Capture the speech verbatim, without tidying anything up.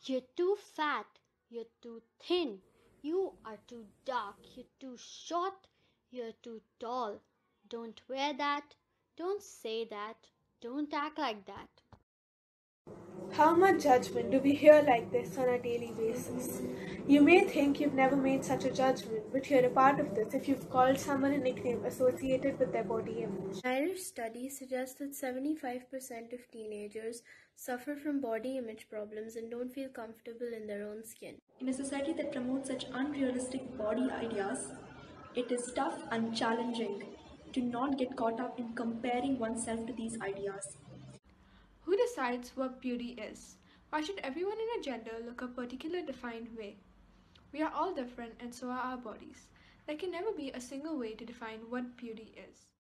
You're too fat. You're too thin. You are too dark. You're too short. You're too tall. Don't wear that. Don't say that. Don't act like that. How much judgment do we hear like this on a daily basis? You may think you've never made such a judgment, but you're a part of this if you've called someone a nickname associated with their body image. An Irish study suggests that seventy-five percent of teenagers suffer from body image problems and don't feel comfortable in their own skin. In a society that promotes such unrealistic body ideas, it is tough and challenging to not get caught up in comparing oneself to these ideas. Who decides what beauty is? Why should everyone in a gender look a particular defined way? We are all different and so are our bodies. There can never be a single way to define what beauty is.